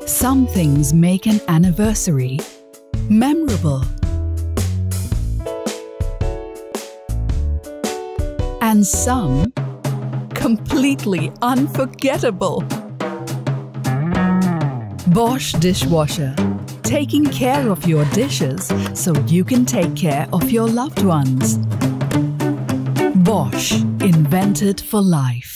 Some things make an anniversary memorable, and some completely unforgettable. Bosch Dishwasher, taking care of your dishes so you can take care of your loved ones. Bosch, invented for life.